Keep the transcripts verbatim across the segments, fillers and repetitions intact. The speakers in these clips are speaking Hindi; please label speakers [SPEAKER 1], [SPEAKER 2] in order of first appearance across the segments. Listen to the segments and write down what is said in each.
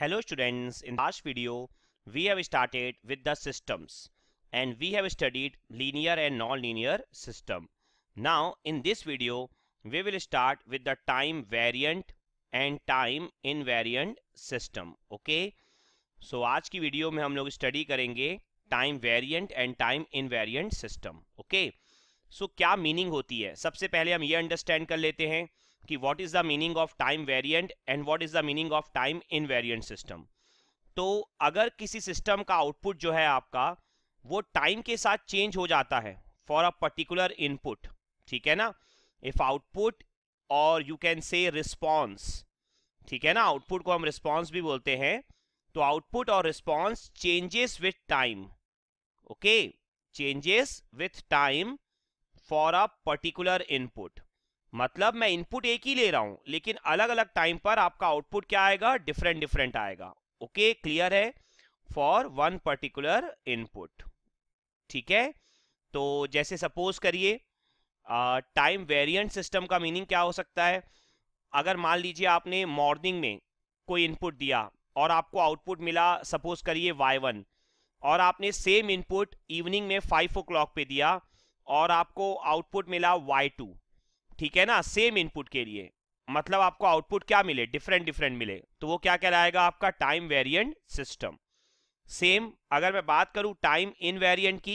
[SPEAKER 1] Hello students, in the last video we have started with the systems and we have studied linear and non-linear system. Now in this video we will start with the time variant and time invariant system. Okay, so आज की वीडियो में हम लोग स्टडी करेंगे time variant and time invariant system. Okay, so क्या मीनिंग होती है, सबसे पहले हम ये अंडरस्टैंड कर लेते हैं कि what is the meaning of time variant and what is the meaning of time invariant system. तो अगर किसी सिस्टम का आउटपुट जो है आपका वो टाइम के साथ चेंज हो जाता है फॉर अ पर्टिकुलर इनपुट, ठीक है ना, इफ आउटपुट और यू कैन से रिस्पॉन्स, ठीक है ना, आउटपुट को हम रिस्पॉन्स भी बोलते हैं, तो आउटपुट और response changes with time. Okay, changes with time for a particular input, मतलब मैं इनपुट एक ही ले रहा हूं लेकिन अलग अलग टाइम पर आपका आउटपुट क्या आएगा, डिफरेंट डिफरेंट आएगा. ओके, क्लियर है, फॉर वन पर्टिकुलर इनपुट. ठीक है, तो जैसे सपोज करिए टाइम वेरिएंट सिस्टम का मीनिंग क्या हो सकता है. अगर मान लीजिए आपने मॉर्निंग में कोई इनपुट दिया और आपको आउटपुट मिला सपोज करिए वाई वन, और आपने सेम इनपुट इवनिंग में फाइव ओ क्लॉक पे दिया और आपको आउटपुट मिला वाई टू, ठीक है ना, सेम इनपुट के लिए, मतलब आपको आउटपुट क्या मिले, डिफरेंट डिफरेंट मिले, तो वो क्या कहलाएगा, आपका टाइम वेरिएंट सिस्टम. सेम अगर मैं बात करूं टाइम इनवेरिएंट की,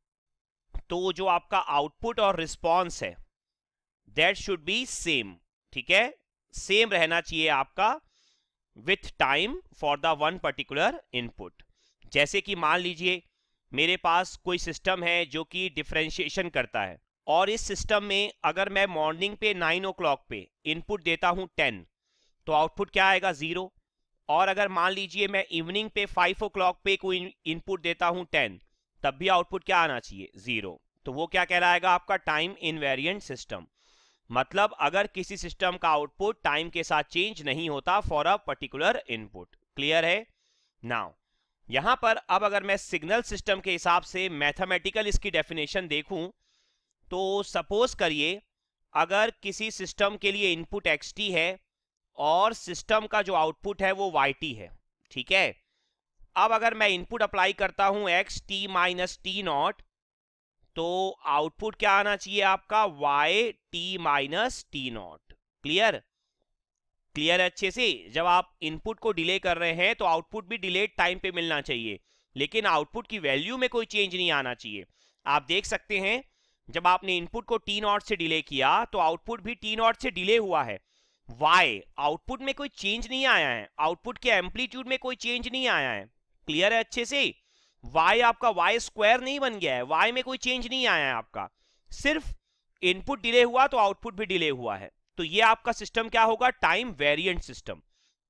[SPEAKER 1] तो जो आपका आउटपुट और रिस्पॉन्स है दैट शुड बी सेम. ठीक है, सेम रहना चाहिए आपका with time for the one particular input. जैसे कि मान लीजिए मेरे पास कोई सिस्टम है जो कि डिफरेंशिएशन करता है, और इस सिस्टम में अगर मैं मॉर्निंग पे नाइन ओ क्लॉक पे इनपुट देता हूं टेन, तो आउटपुट क्या आएगा, जीरो. और अगर मान लीजिए मैं इवनिंग पे फाइव ओ क्लॉक पे कोई इनपुट देता हूं टेन, तब भी आउटपुट क्या आना चाहिए, जीरो. तो वो क्या कहलाएगा, आपका टाइम इनवेरिएंट सिस्टम. मतलब अगर किसी सिस्टम का आउटपुट टाइम के साथ चेंज नहीं होता for a particular input. Clear है. नाउ यहां पर अब अगर मैं सिग्नल सिस्टम के हिसाब से मैथमेटिकल इसकी डेफिनेशन देखूं, तो सपोज करिए अगर किसी सिस्टम के लिए इनपुट एक्स टी है और सिस्टम का जो आउटपुट है वो वाई टी है, ठीक है. अब अगर मैं इनपुट अप्लाई करता हूं x t minus t naught, तो आउटपुट क्या आना चाहिए आपका, y t minus t naught. Clear clear अच्छे से. जब आप इनपुट को डिले कर रहे हैं तो आउटपुट भी डिलेड टाइम पे मिलना चाहिए, लेकिन आउटपुट की वैल्यू में कोई चेंज नहीं आना चाहिए. आप देख सकते हैं जब आपने इनपुट को टी नॉट से डिले किया तो आउटपुट भी टी नॉट से डिले हुआ है. वाई, आउटपुट में कोई चेंज नहीं आया है, आउटपुट के एम्पलीट्यूड में कोई चेंज नहीं आया है. क्लियर है अच्छे से. वाई आपका वाई स्क्वायर नहीं बन गया है, वाई में कोई चेंज नहीं आया है आपका, सिर्फ इनपुट डिले हुआ तो आउटपुट भी डिले हुआ है. तो ये आपका सिस्टम क्या होगा, टाइम वेरिएंट सिस्टम.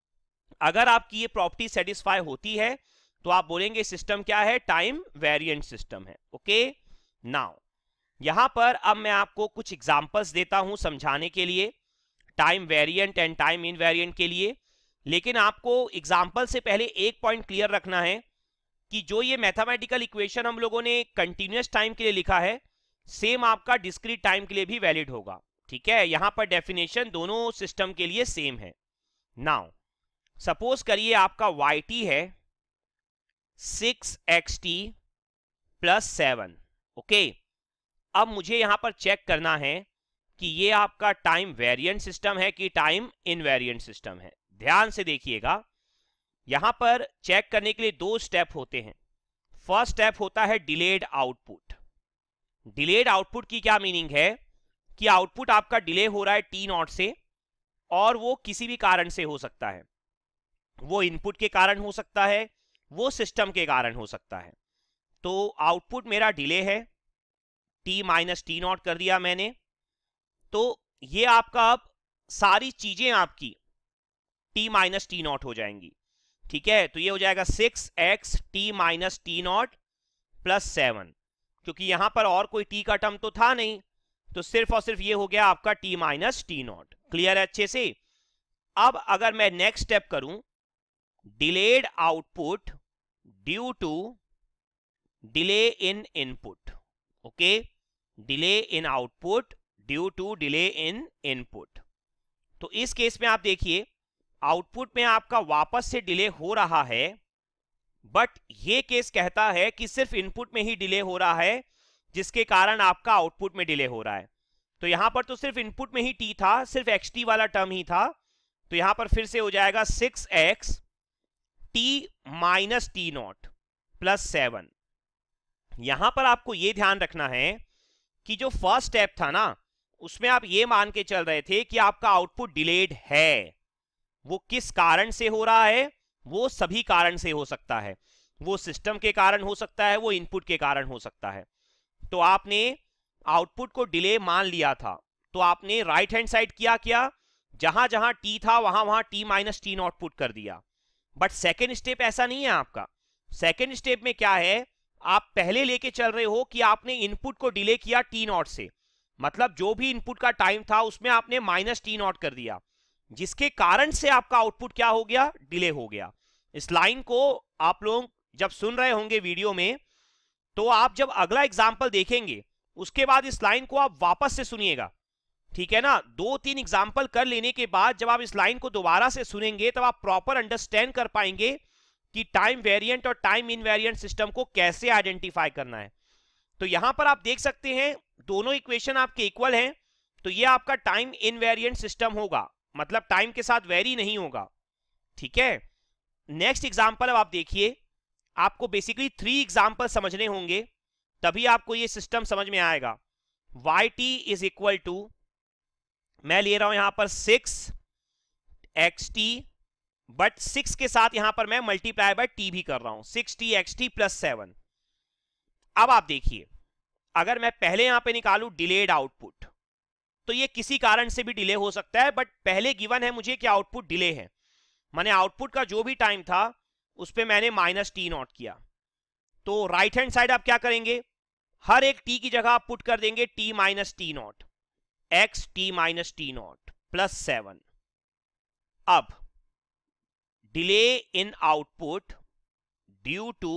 [SPEAKER 1] अगर आपकी ये प्रॉपर्टी सेटिस्फाई होती है तो आप बोलेंगे सिस्टम क्या है, टाइम वेरिएंट सिस्टम है. ओके, नाउ यहां पर अब मैं आपको कुछ एग्जांपल्स देता हूं समझाने के लिए time variant and time invariant के लिए. लेकिन आपको एग्जांपल से पहले एक पॉइंट क्लियर रखना है कि जो ये मैथमेटिकल इक्वेशन हम लोगों ने कंटिन्यूअस टाइम के लिए लिखा है, सेम आपका डिस्क्रीट टाइम के लिए भी वैलिड होगा. ठीक है, यहां पर डेफिनेशन दोनों सिस्टम के लिए सेम है. नाउ सपोज करिए आपका वाई टी है six x t plus seven. Okay, अब मुझे यहां पर चेक करना है कि ये आपका टाइम वेरिएंट सिस्टम है कि टाइम इनवेरिएंट सिस्टम है. ध्यान से देखिएगा, यहां पर चेक करने के लिए दो स्टेप होते हैं. फर्स्ट स्टेप होता है डिलेड आउटपुट. डिलेड आउटपुट की क्या मीनिंग है कि आउटपुट आपका डिले हो रहा है टी नॉट से, और वो किसी भी कारण से हो सकता है, वो इनपुट के कारण हो सकता है, वो सिस्टम के कारण हो सकता है. तो आउटपुट मेरा डिले है, टी माइनस टी नॉट कर दिया मैंने, तो ये आपका अब सारी चीजें आपकी टी माइनस टी नॉट हो जाएंगी. ठीक है, तो ये हो जाएगा six x t minus t naught plus seven, क्योंकि यहां पर और कोई टी का टर्म तो था नहीं, तो सिर्फ और सिर्फ ये हो गया आपका t minus t naught. Clear है अच्छे से. अब अगर मैं नेक्स्ट स्टेप करूं, delayed output due to delay in input. Okay, delay in output due to delay in input. तो इस केस में आप देखिए आउटपुट में आपका वापस से डिले हो रहा है, बट ये केस कहता है कि सिर्फ इनपुट में ही डिले हो रहा है, जिसके कारण आपका आउटपुट में डिले हो रहा है। तो यहां पर तो सिर्फ इनपुट में ही टी था, सिर्फ एक्स टी वाला टर्म ही था, तो यहां पर फिर से हो जाएगा six x t minus t naught plus seven. यहां पर आपको यह ध्यान रखना है कि जो फर्स्ट स्टेप था ना, उसमें आप ये मान के चल रहे थे कि आपका आउटपुट डिलेड है। वो किस कारण से हो रहा है? वो सभी कारण से हो सकता है। वो सिस्टम के कारण हो सकता है, वो इनपुट के कारण हो सकता है। तो आपने आउटपुट को डिले मान लिया था, तो आपने राइट हैंड साइड किया क्या, जहां जहां टी था वहां वहां t minus t naught put कर दिया। बट सेकेंड स्टेप ऐसा नहीं है आपका। सेकेंड स्टेप में क्या है, आप पहले लेके चल रहे हो कि आपने इनपुट को डिले किया टी नॉट से, मतलब जो भी इनपुट का टाइम था उसमें आपने माइनस टी नॉट कर दिया, जिसके कारण से आपका आउटपुट क्या हो गया, डिले हो गया। इस लाइन को आप लोग जब सुन रहे होंगे वीडियो में, तो आप जब अगला एग्जाम्पल देखेंगे उसके बाद इस लाइन को आप वापस से सुनिएगा, ठीक है ना। दो तीन एग्जाम्पल कर लेने के बाद जब आप इस लाइन को दोबारा से सुनेंगे तब आप प्रॉपर अंडरस्टैंड कर पाएंगे कि टाइम वेरिएंट और टाइम इनवेरिएंट सिस्टम को कैसे आइडेंटिफाई करना है। तो यहां पर आप देख सकते हैं दोनों इक्वेशन आपके इक्वल हैं, तो ये आपका टाइम इनवेरिएंट सिस्टम होगा, मतलब टाइम के साथ वेरी नहीं होगा, ठीक है। नेक्स्ट एग्जाम्पल अब आप देखिए, आपको बेसिकली थ्री एग्जाम्पल समझने होंगे, तभी आपको ये सिस्टम समझ में आएगा। Y t is equal to, मैं ले रहा हूं यहां पर six x t, but six के साथ यहां पर मैं मल्टीप्लाई बाय टी भी कर रहा हूं, six t x t plus seven. अब आप देखिए, अगर मैं पहले यहां पे निकालू डिलेड आउटपुट, तो ये किसी कारण से भी डिले हो सकता है, बट पहले गिवन है मुझे कि आउटपुट डिले है। मैंने आउटपुट का जो भी टाइम था उस पे मैंने माइनस टी नॉट किया। तो राइट हैंड साइड आप क्या करेंगे, हर एक टी की जगह आप पुट कर देंगे t minus t naught, x t minus t naught plus seven. अब delay in output due to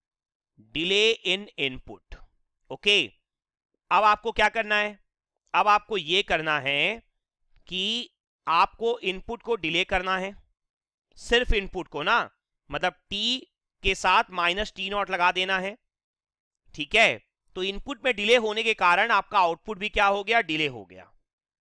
[SPEAKER 1] delay in input, okay. अब आपको क्या करना है, अब आपको यह करना है कि आपको इनपुट को डिले करना है, सिर्फ इनपुट को ना, मतलब टी के साथ माइनस टी नॉट लगा देना है, ठीक है। तो इनपुट में डिले होने के कारण आपका आउटपुट भी क्या हो गया, डिले हो गया।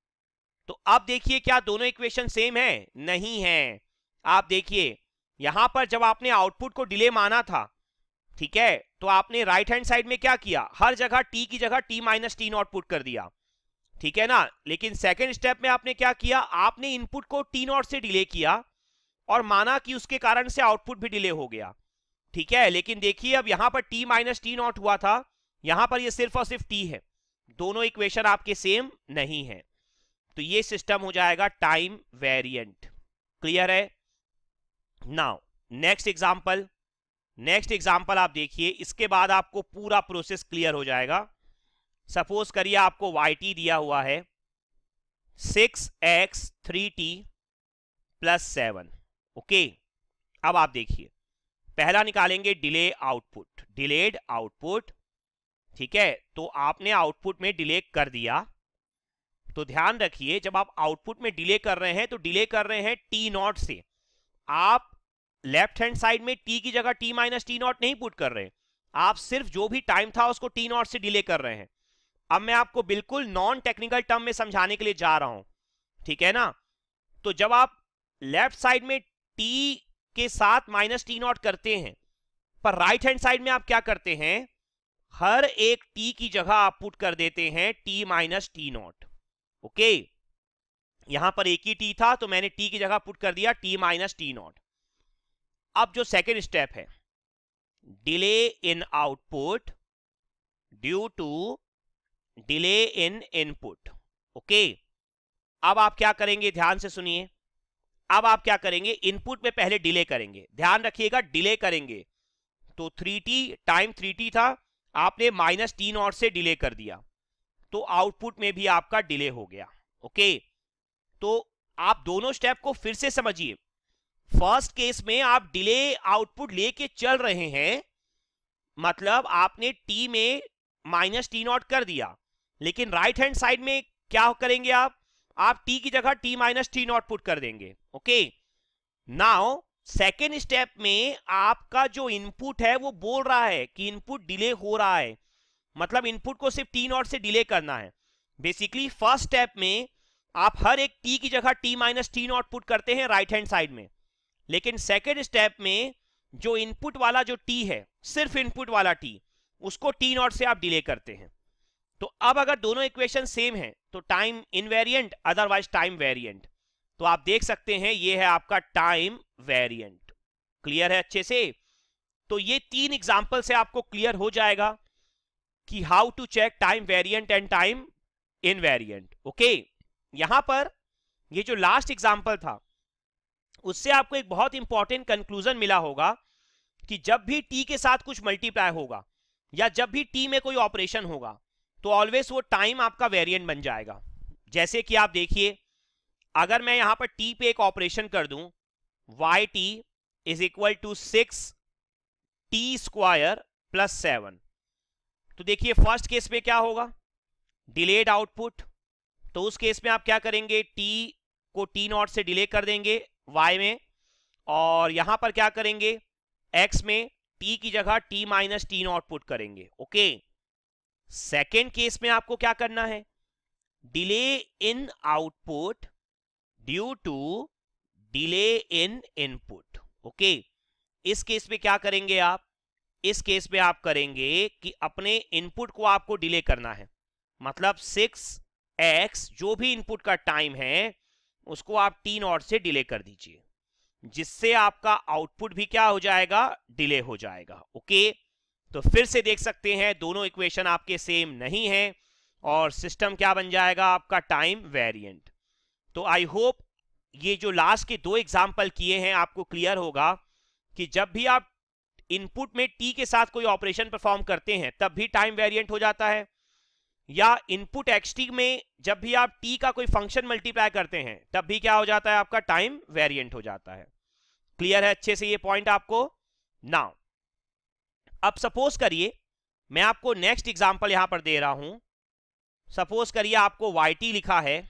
[SPEAKER 1] तो अब देखिए क्या दोनों इक्वेशन सेम है? नहीं है। आप देखिए यहां पर जब आपने आउटपुट को डिले माना था, ठीक है, तो आपने राइट हैंड साइड में क्या किया, हर जगह टी की जगह t minus t naught put कर दिया, ठीक है ना। लेकिन सेकेंड स्टेप में आपने क्या किया, आपने इनपुट को टी नॉट से डिले किया और माना कि उसके कारण से आउटपुट भी डिले हो गया, ठीक है। लेकिन देखिए अब यहां पर टी माइनस टी नॉट हुआ था, यहां पर ये सिर्फ और सिर्फ टी है, दोनों इक्वेशन आपके सेम नहीं है। तो ये सिस्टम हो जाएगा टाइम वेरिएंट। क्लियर है? Now next example, next example आप देखिए, इसके बाद आपको पूरा प्रोसेस क्लियर हो जाएगा। सपोज करिए आपको वाई टी दिया हुआ है six x three t plus seven, okay. अब आप देखिए, पहला निकालेंगे डिले आउटपुट, डिलेड आउटपुट, ठीक है। तो आपने आउटपुट में डिले कर दिया, तो ध्यान रखिए जब आप आउटपुट में डिले कर रहे हैं तो डिले कर रहे हैं टी नॉट से। आप लेफ्ट हैंड साइड में टी की जगह टी माइनस टी नॉट नहीं पुट कर रहे, आप सिर्फ जो भी टाइम था उसको टी नॉट से डिले कर रहे हैं। अब मैं आपको बिल्कुल नॉन टेक्निकल टर्म में समझाने के लिए जा रहा हूं, ठीक है ना। तो जब आप लेफ्ट साइड में टी के साथ माइनस टी नॉट करते हैं, पर राइट हैंड साइड में आप क्या करते हैं, हर एक टी की जगह आप पुट कर देते हैं t minus t naught, okay. यहां पर एक ही टी था तो मैंने टी की जगह पुट कर दिया टी माइनस टी नॉट। अब जो सेकेंड स्टेप है, delay in output due to delay in input, okay. अब आप क्या करेंगे, ध्यान से सुनिए। अब आप क्या करेंगे, इनपुट में पहले डिले करेंगे, ध्यान रखिएगा डिले करेंगे। तो three t time three t था, आपने माइनस टी नॉट से डिले कर दिया, तो आउटपुट में भी आपका डिले हो गया, ओके। तो आप दोनों स्टेप को फिर से समझिए। फर्स्ट केस में आप डिले आउटपुट लेके चल रहे हैं, मतलब आपने टी में माइनस टी नॉट कर दिया, लेकिन राइट हैंड साइड में क्या करेंगे आप आप टी की जगह t minus t naught put कर देंगे, ओके। नाउ सेकेंड स्टेप में आपका जो इनपुट है वो बोल रहा है कि इनपुट डिले हो रहा है, मतलब इनपुट को सिर्फ टी नॉट से डिले करना है। बेसिकली फर्स्ट स्टेप में आप हर एक टी की जगह t minus t naught put करते हैं राइट हैंड साइड में, लेकिन सेकेंड स्टेप में जो इनपुट वाला जो टी है, सिर्फ इनपुट वाला टी, उसको टी नॉट से आप डिले करते हैं। तो अब अगर दोनों इक्वेशन सेम है तो time invariant, otherwise time variant. तो आप देख सकते हैं ये है आपका टाइम वेरिएंट। क्लियर है अच्छे से? तो ये तीन एग्जांपल से आपको क्लियर हो जाएगा कि how to check time variant and time invariant. Okay, यहां पर ये जो लास्ट एग्जांपल था उससे आपको एक बहुत इंपॉर्टेंट कंक्लूजन मिला होगा कि जब भी टी के साथ कुछ मल्टीप्लाई होगा या जब भी टी में कोई ऑपरेशन होगा तो ऑलवेज वो टाइम आपका वेरिएंट बन जाएगा। जैसे कि आप देखिए, अगर मैं यहां पर टी पे एक ऑपरेशन कर दूं, y t is equal to six t square plus seven, तो देखिए फर्स्ट केस में क्या होगा, डिलेड आउटपुट। तो उस केस में आप क्या करेंगे, टी को टी नॉट से डिले कर देंगे y में, और यहां पर क्या करेंगे, x में t की जगह t minus t naught put करेंगे। ओके, सेकेंड केस में आपको क्या करना है, delay in output due to delay in input. Okay, इस केस में क्या करेंगे आप, इस केस में आप करेंगे कि अपने इनपुट को आपको डिले करना है, मतलब सिक्स एक्स जो भी इनपुट का टाइम है उसको आप टी नॉट से डिले कर दीजिए, जिससे आपका आउटपुट भी क्या हो जाएगा, डिले हो जाएगा। ओके, तो फिर से देख सकते हैं दोनों इक्वेशन आपके सेम नहीं है और सिस्टम क्या बन जाएगा आपका, टाइम वेरिएंट। तो आई होप ये जो लास्ट के दो एग्जाम्पल किए हैं आपको क्लियर होगा कि जब भी आप इनपुट में टी के साथ कोई ऑपरेशन परफॉर्म करते हैं तब भी टाइम वेरिएंट हो जाता है, या इनपुट एक्सटी में जब भी आप टी का कोई फंक्शन मल्टीप्लाई करते हैं तब भी क्या हो जाता है, आपका टाइम वेरिएंट हो जाता है। क्लियर है अच्छे से ये पॉइंट आपको? नाउ अब सपोज करिए मैं आपको नेक्स्ट एग्जांपल यहां पर दे रहा हूं। सपोज करिए आपको वाई टी लिखा है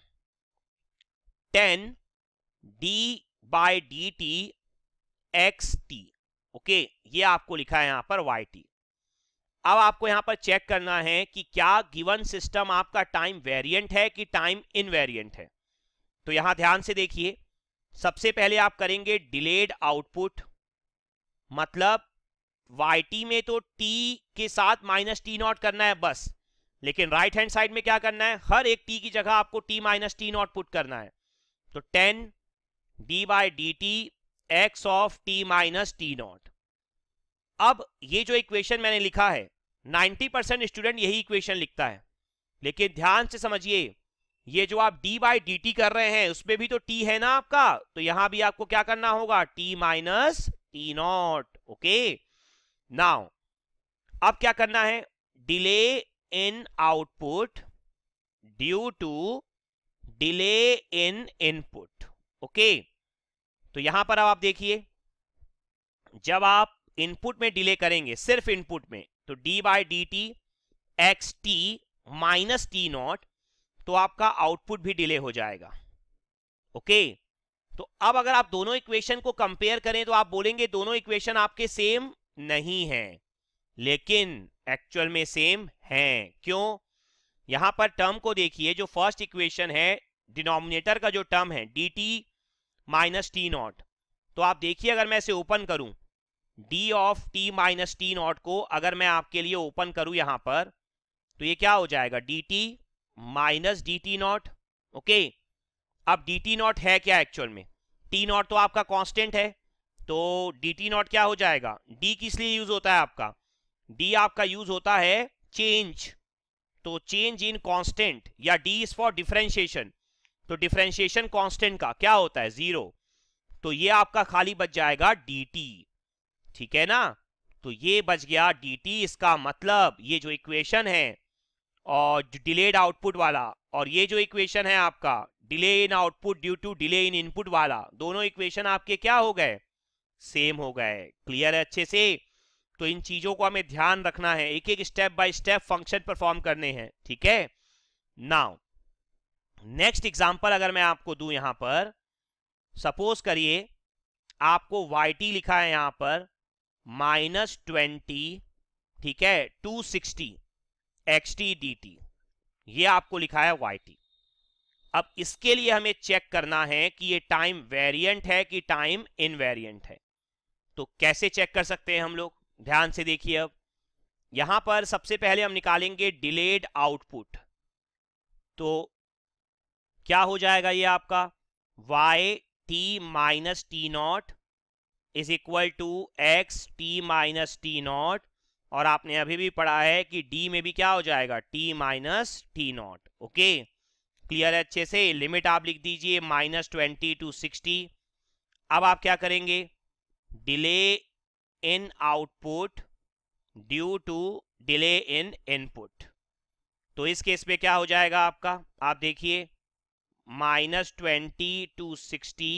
[SPEAKER 1] ten d by d t x t. Okay, ये आपको लिखा है यहां पर वाई टी। अब आपको यहां पर चेक करना है कि क्या गिवन सिस्टम आपका टाइम वेरिएंट है कि टाइम इनवेरिएंट है। तो यहां ध्यान से देखिए, सबसे पहले आप करेंगे डिलेड आउटपुट, मतलब वाई टी में तो टी के साथ माइनस टी नॉट करना है बस, लेकिन राइट हैंड साइड में क्या करना है, हर एक टी की जगह आपको t minus t naught put करना है। तो ten d by d t x of t minus t naught. अब ये जो इक्वेशन मैंने लिखा है नाइंटी परसेंट स्टूडेंट यही इक्वेशन लिखता है, लेकिन ध्यान से समझिए ये जो आप d बाई डी टी कर रहे हैं उसमें भी तो t है ना आपका, तो यहां भी आपको क्या करना होगा, t minus t naught. Okay, now अब क्या करना है, delay in output due to delay in input. Okay, तो यहां पर अब आप देखिए, जब आप इनपुट में डिले करेंगे, सिर्फ इनपुट में, तो d by d t x t minus t naught, तो आपका आउटपुट भी डिले हो जाएगा। ओके, तो अब अगर आप दोनों इक्वेशन को कंपेयर करें तो आप बोलेंगे दोनों इक्वेशन आपके सेम नहीं हैं, लेकिन एक्चुअल में सेम हैं। क्यों? यहां पर टर्म को देखिए, जो फर्स्ट इक्वेशन है डिनोमिनेटर का जो टर्म है d t minus t naught, तो आप देखिए अगर मैं इसे ओपन करूं, d of t minus t naught को अगर मैं आपके लिए ओपन करूं यहां पर, तो ये क्या हो जाएगा, dt minus d t naught. Okay, अब डी टी नॉट है क्या एक्चुअल में, t नॉट तो आपका कांस्टेंट है, तो डी टी नॉट क्या हो जाएगा, d किस लिए यूज होता है आपका, d आपका यूज होता है चेंज, तो चेंज इन कांस्टेंट, या d इज फॉर डिफरेंशिएशन, तो डिफरेंशिएशन कांस्टेंट का क्या होता है, जीरो, तो ये आपका खाली बच जाएगा dt। ठीक है ना, तो ये बच गया dt। इसका मतलब ये जो इक्वेशन है और डिलेड आउटपुट वाला, और ये जो इक्वेशन है आपका delay in output due to delay in input वाला, दोनों इक्वेशन आपके क्या हो गए, सेम हो गए। क्लियर है अच्छे से? तो इन चीजों को हमें ध्यान रखना है, एक एक step by step function perform करने हैं। ठीक है, नाउ नेक्स्ट एग्जांपल अगर मैं आपको दूं, यहां पर सपोज करिए आपको वाई टी लिखा है यहां पर माइनस ट्वेंटी, ठीक है, to sixty x t d t, ये आपको लिखा है वाई टी। अब इसके लिए हमें चेक करना है कि ये टाइम वेरिएंट है कि टाइम इनवेरिएंट है। तो कैसे चेक कर सकते हैं हम लोग, ध्यान से देखिए। अब यहां पर सबसे पहले हम निकालेंगे डिलेड आउटपुट। तो क्या हो जाएगा ये आपका y t minus t naught is equal to x t minus t naught, और आपने अभी भी पढ़ा है कि डी में भी क्या हो जाएगा t minus t naught. Okay, clear है अच्छे से। लिमिट आप लिख दीजिए माइनस ट्वेंटी टू सिक्सटी। अब आप क्या करेंगे, delay in output due to delay in input. तो इस केस में क्या हो जाएगा आपका, आप देखिए minus twenty to sixty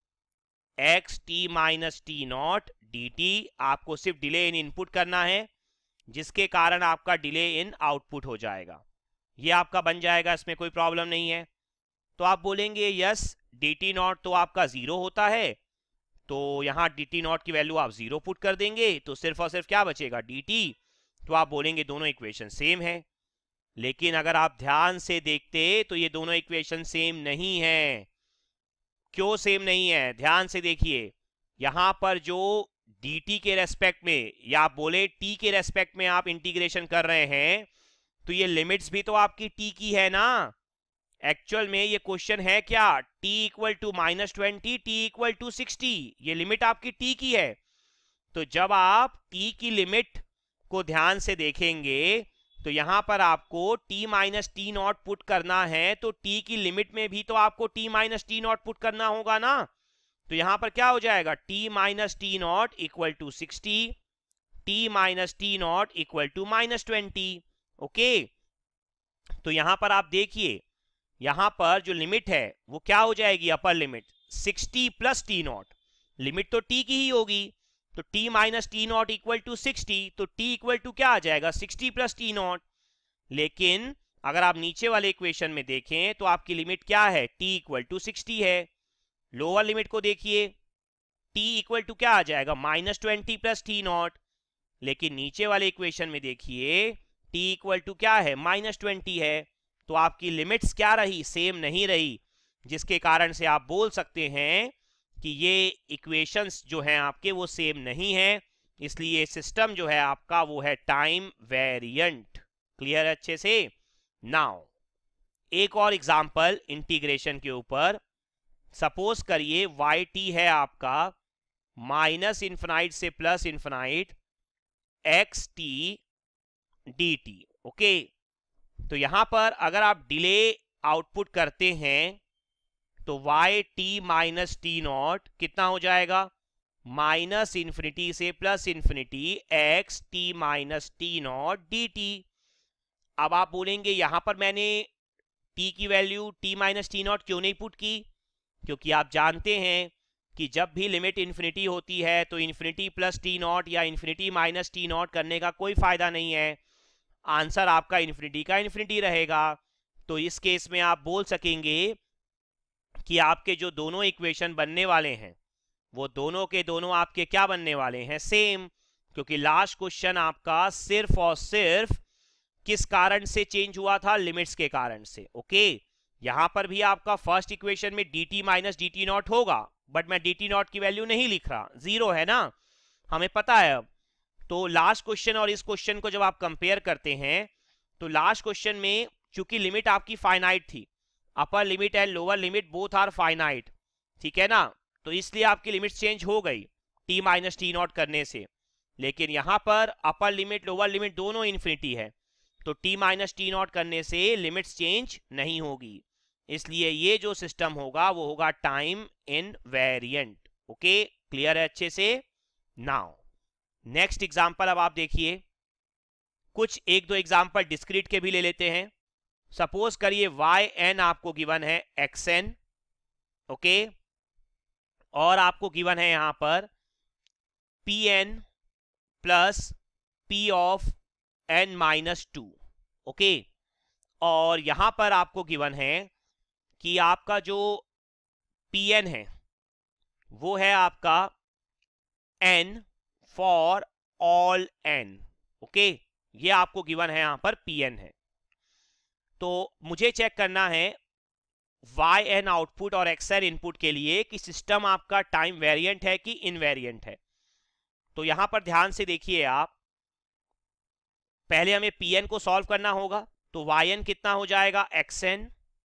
[SPEAKER 1] x t minus t naught d t, आपको सिर्फ डिले इन इनपुट करना है, जिसके कारण आपका डिले इन आउटपुट हो जाएगा। ये आपका बन जाएगा, इसमें कोई प्रॉब्लम नहीं है। तो आप बोलेंगे यस डी टी नॉट तो आपका जीरो होता है, तो यहां डी टी नॉट की वैल्यू आप जीरो पुट कर देंगे, तो सिर्फ और सिर्फ क्या बचेगा डी टी। तो आप बोलेंगे दोनों इक्वेशन सेम है। लेकिन अगर आप ध्यान से देखते तो ये दोनों इक्वेशन सेम नहीं है। क्यों सेम नहीं है, ध्यान से देखिए। यहां पर जो dt के रेस्पेक्ट में या आप बोले t के रेस्पेक्ट में आप इंटीग्रेशन कर रहे हैं, तो ये लिमिट्स भी तो आपकी t की है ना। एक्चुअल में ये क्वेश्चन है क्या, t equal to minus twenty, t equal to sixty, ये लिमिट आपकी t की है। तो जब आप t की लिमिट को ध्यान से देखेंगे तो यहां पर आपको t minus t naught put करना है, तो t की लिमिट में भी तो आपको t minus t naught put करना होगा ना। तो यहां पर क्या हो जाएगा, t minus t naught equal to sixty, t minus t naught equal to minus twenty. Okay, तो यहां पर आप देखिए, यहां पर जो लिमिट है वो क्या हो जाएगी, upper limit sixty plus t naught, limit तो t की ही होगी। तो t minus t naught equal to sixty, तो t इक्वल टू क्या आ जाएगा सिक्सटी प्लस टी नॉट। लेकिन अगर आप नीचे वाले इक्वेशन में देखें तो आपकी लिमिट क्या है, t इक्वल टू सिक्सटी है। लोअर लिमिट को देखिए, t इक्वल टू क्या आ जाएगा minus twenty plus t naught. लेकिन नीचे वाले इक्वेशन में देखिए t इक्वल टू क्या है, माइनस ट्वेंटी है। तो आपकी लिमिट्स क्या रही, सेम नहीं रही, जिसके कारण से आप बोल सकते हैं कि ये इक्वेशंस जो हैं आपके वो सेम नहीं है, इसलिए सिस्टम जो है आपका वो है टाइम वेरिएंट। क्लियर है अच्छे से। नाउ एक और एग्जांपल इंटीग्रेशन के ऊपर। सपोज करिए वाई टी है आपका माइनस इन्फिनाइट से plus infinite x t d t. Okay, तो यहां पर अगर आप डिले आउटपुट करते हैं तो y t minus t naught कितना हो जाएगा, माइनस इन्फिनिटी से plus infinity x t minus t naught d t. अब आप बोलेंगे यहां पर मैंने t की value t minus t naught क्यों नहीं पुट की, क्योंकि आप जानते हैं कि जब भी लिमिट इन्फिनिटी होती है तो इन्फिनिटी प्लस टी नॉट या इन्फिनिटी माइनस टी नॉट करने का कोई फायदा नहीं है, आंसर आपका इन्फिनिटी का इन्फिनिटी रहेगा। तो इस केस में आप बोल सकेंगे कि आपके जो दोनों इक्वेशन बनने वाले हैं वो दोनों के दोनों आपके क्या बनने वाले हैं, सेम। क्योंकि लास्ट क्वेश्चन आपका सिर्फ और सिर्फ किस कारण से चेंज हुआ था, लिमिट्स के कारण से। ओके, यहां पर भी आपका फर्स्ट इक्वेशन में d t minus d t naught होगा, बट मैं डी टी नॉट की वैल्यू नहीं लिख रहा, जीरो है ना, हमें पता है। अब तो लास्ट क्वेश्चन और इस क्वेश्चन को जब आप कंपेयर करते हैं तो लास्ट क्वेश्चन में चूंकि लिमिट आपकी फाइनाइट थी, upper limit and lower limit both are finite, ठीक है ना, तो इसलिए आपकी लिमिट चेंज हो गई t माइनस टी नॉट करने से। लेकिन यहां पर अपर लिमिट लोअर लिमिट दोनों इन्फिनिटी है, तो t माइनस टी नॉट करने से लिमिट्स चेंज नहीं होगी, इसलिए ये जो सिस्टम होगा वो होगा टाइम इनवेरिएंट। ओके, क्लियर है अच्छे से। नाउ नेक्स्ट एग्जांपल अब आप देखिए, कुछ एक दो एग्जांपल डिस्क्रीट के भी ले लेते हैं। सपोज करिए वाई एन आपको गिवन है एक्स एन, ओके, और आपको गिवन है यहां पर p n plus p of n minus two. Okay, और यहां पर आपको गिवन है कि आपका जो पी एन है, वो है आपका n for all n। Okay, ये आपको गिवन है यहां पर pn है। तो मुझे चेक करना है yn आउटपुट और xn इनपुट के लिए कि सिस्टम आपका टाइम वेरिएंट है कि इनवेरिएंट है। तो यहां पर ध्यान से देखिए आप, पहले हमें pn को सॉल्व करना होगा। तो yn कितना हो जाएगा, xn।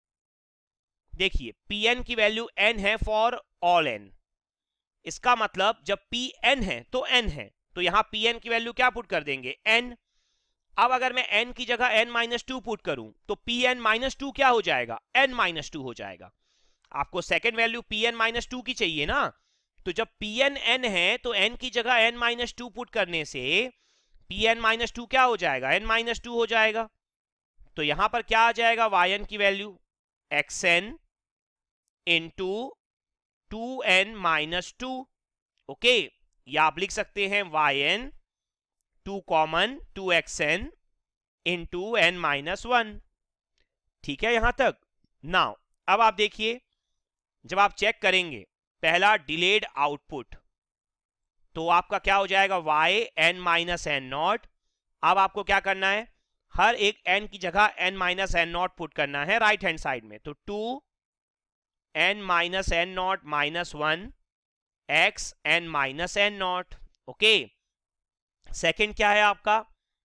[SPEAKER 1] देखिए pn की वैल्यू n है फॉर ऑल n, इसका मतलब जब pn है तो n है, तो यहां pn की वैल्यू क्या पुट कर देंगे, n। अब अगर मैं n की जगह n माइनस टू पुट करूं तो pn माइनस टू क्या हो जाएगा, n माइनस टू हो जाएगा। आपको second value pn minus two की चाहिए ना, तो जब pn n है तो n की जगह n माइनस टू पुट करने से pn माइनस टू क्या हो जाएगा, n माइनस टू हो जाएगा। तो यहां पर क्या आ जाएगा, yn की value xn into two n minus two. Okay, या आप लिख सकते हैं yn two common two xn into n minus one. ठीक है यहां तक। नाउ अब आप देखिए, जब आप चेक करेंगे पहला डिलेड आउटपुट, तो आपका क्या हो जाएगा, y n minus n not. अब आपको क्या करना है, हर एक n की जगह n minus n not put करना है राइट हैंड साइड में। तो two n minus n not minus one x n minus n not. Okay, second क्या है आपका,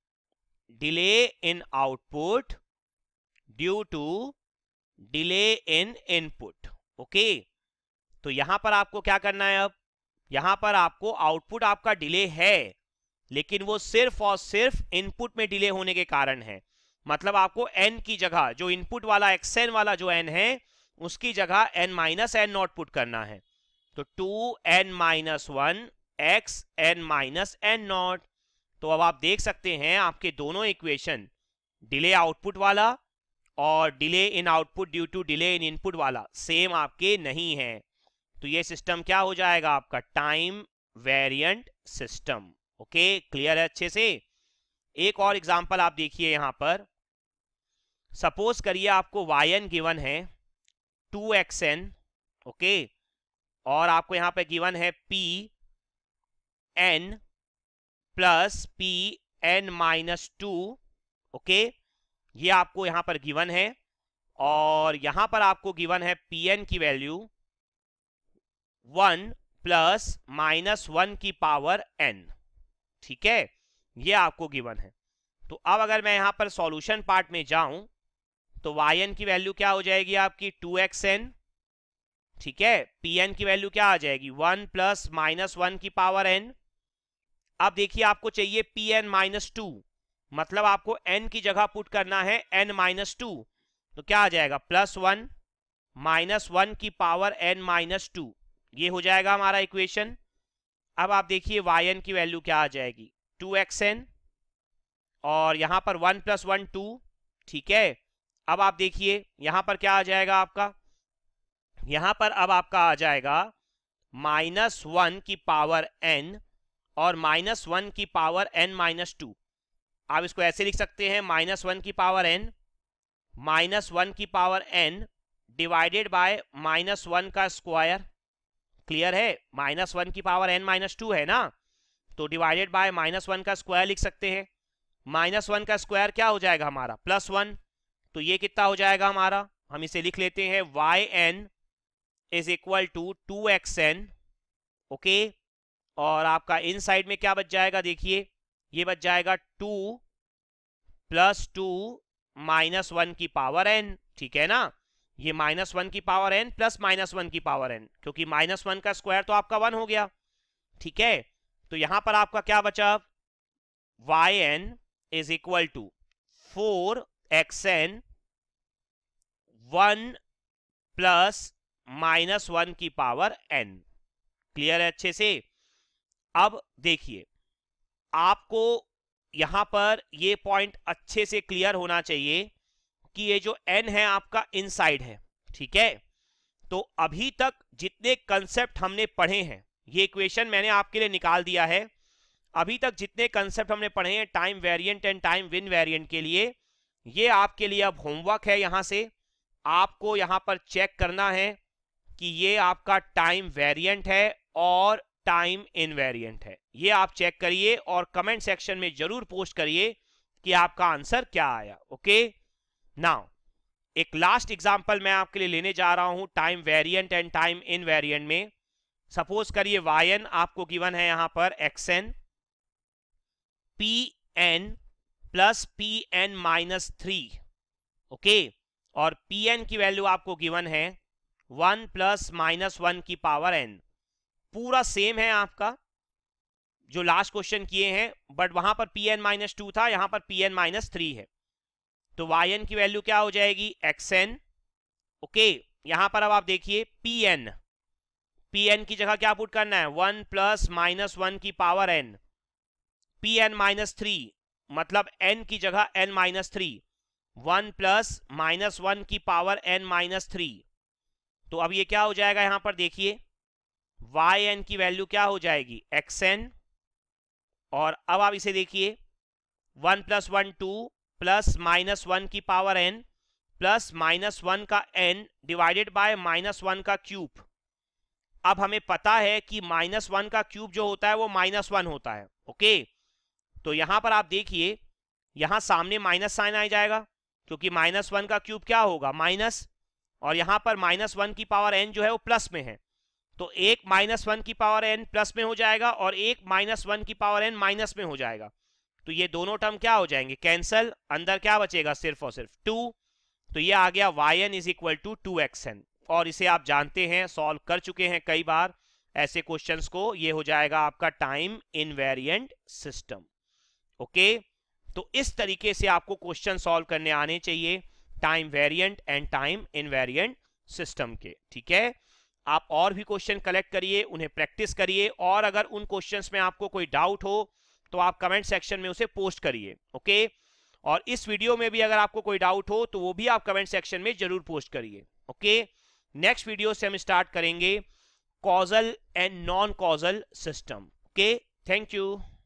[SPEAKER 1] delay in output due to delay in input. Okay, तो यहां पर आपको क्या करना है, अब यहां पर आपको आउटपुट आपका डिले है, लेकिन वो सिर्फ और सिर्फ इनपुट में डिले होने के कारण है। मतलब आपको n की जगह जो इनपुट वाला xn वाला जो n है उसकी जगह n minus n not put करना है। तो two n minus one x n minus n not. तो अब आप देख सकते हैं आपके दोनों इक्वेशन, डिले आउटपुट वाला और delay in output due to delay in input वाला, सेम आपके नहीं है। तो ये सिस्टम क्या हो जाएगा आपका, time variant system. Okay, clear है अच्छे से। एक और एग्जांपल आप देखिए यहां पर, सपोज करिए आपको yn गिवन है टू एक्स एन। ओके, और आपको यहां पे गिवन है p n plus p n minus two. Okay, ये आपको यहां पर गिवन है, और यहां पर आपको गिवन है pn की value one plus minus one की पावर n। ठीक है, ये आपको गिवन है। तो अब अगर मैं यहां पर सॉल्यूशन पार्ट में जाऊं तो yn की वैल्यू क्या हो जाएगी आपकी, टू एक्स एन। ठीक है, pn की वैल्यू क्या आ जाएगी, वन प्लस माइनस वन की पावर n। अब देखिए आपको चाहिए pn माइनस टू, मतलब आपको n की जगह पुट करना है n माइनस टू। तो क्या आ जाएगा, प्लस वन माइनस वन की पावर n माइनस टू। ये हो जाएगा हमारा इक्वेशन। अब आप देखिए yn की वैल्यू क्या आ जाएगी, टू एक्स एन, और यहां पर वन प्लस वन टू। ठीक है, अब आप देखिए यहां पर क्या आ जाएगा आपका, यहां पर अब आपका आ जाएगा माइनस वन की पावर n और माइनस वन की पावर n माइनस टू। आप इसको ऐसे लिख सकते हैं, माइनस वन की पावर n माइनस वन की power n divided by minus one का स्क्वायर। क्लियर है, माइनस वन की पावर n माइनस टू है ना, तो डिवाइडेड बाय माइनस वन का स्क्वायर लिख सकते हैं। माइनस वन का स्क्वायर क्या हो जाएगा हमारा, प्लस वन। तो ये कितना हो जाएगा हमारा, हम इसे लिख लेते हैं y n is equal to two x n. Okay, और आपका इन साइड में क्या बच जाएगा, देखिए ये बच जाएगा two plus two minus one की पावर एन। ठीक है ना, ये माइनस वन की power n plus minus one की पावर एन, क्योंकि माइनस वन का स्क्वायर तो आपका वन हो गया। ठीक है, तो यहां पर आपका क्या बचा, y n is equal to four x n one plus minus one की पावर n। क्लियर है अच्छे से। अब देखिए आपको यहां पर ये पॉइंट अच्छे से क्लियर होना चाहिए कि ये जो n है आपका इनसाइड है। ठीक है, तो अभी तक जितने कंसेप्ट हमने पढ़े हैं, ये इक्वेशन मैंने आपके लिए निकाल दिया है। अभी तक जितने कंसेप्ट हमने पढ़े हैं time variant and time invariant के लिए, ये आपके लिए अब होमवर्क है। यहां से आपको यहां पर चेक करना है कि ये आपका टाइम वेरिएंट है और टाइम इनवेरिएंट है। ये आप चेक करिए और कमेंट सेक्शन में जरूर पोस्ट करिए कि आपका आंसर क्या आया। ओके, नाउ एक लास्ट एग्जांपल मैं आपके लिए लेने जा रहा हूं time variant and time invariant में। सपोज करिए वाई एन आपको गिवन है यहां पर x n, p n plus p n minus three, okay, और पी एन की वैल्यू आपको गिवन है वन प्लस माइनस वन की पावर एन। पूरा सेम है आपका जो लास्ट क्वेश्चन किए हैं, बट वहां पर पी एन माइनस टू था, यहां पर पी एन माइनस थ्री है। तो वाई एन की वैल्यू क्या हो जाएगी, एक्स एन, ओके। यहां पर अब आप देखिए पी एन, पी एन की जगह क्या पुट करना है, वन प्लस माइनस वन की power n, p n minus three मतलब एन की जगह n minus three, one plus minus one की पावर एन माइनस थ्री। तो अब ये क्या हो जाएगा, यहां पर देखिए वाई एन की वैल्यू क्या हो जाएगी, एक्स एन, और अब आप इसे देखिए one plus one two plus minus one की power n plus minus one का n divided by minus one का क्यूब। अब हमें पता है कि माइनस वन का क्यूब जो होता है वो माइनस वन होता है, ओके। तो यहां पर आप देखिए यहां सामने माइनस साइन आ जाएगा क्योंकि माइनस वन का क्यूब क्या होगा, माइनस, और यहां पर माइनस वन की पावर एन जो है वो प्लस में है। तो एक माइनस वन की पावर एन प्लस में हो जाएगा और एक माइनस वन की पावर एन माइनस में हो जाएगा। तो ये दोनों टर्म क्या हो जाएंगे, कैंसल, अंदर क्या बचेगा, सिर्फ और सिर्फ टू। तो ये आ गया y n is equal to two x n, और इसे आप जानते हैं, सॉल्व कर चुके हैं कई बार ऐसे क्वेश्चंस को। ये हो जाएगा आपका टाइम इनवेरिएंट सिस्टम, ओके। तो इस तरीके से आपको क्वेश्चन सॉल्व करने आने चाहिए time variant and time invariant system के, ठीक है। आप और भी क्वेश्चन कलेक्ट करिए, उन्हें प्रैक्टिस करिए, और अगर उन क्वेश्चंस में आपको कोई डाउट हो तो आप कमेंट सेक्शन में उसे पोस्ट करिए, ओके। और इस वीडियो में भी अगर आपको कोई डाउट हो तो वो भी आप कमेंट सेक्शन में जरूर पोस्ट करिए, ओके। नेक्स्ट वीडियो से हम स्टार्ट करेंगे causal and non causal system, okay. Thank you.